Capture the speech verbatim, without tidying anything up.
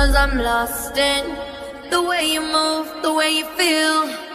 Cause I'm lost in the way you move, the way you feel.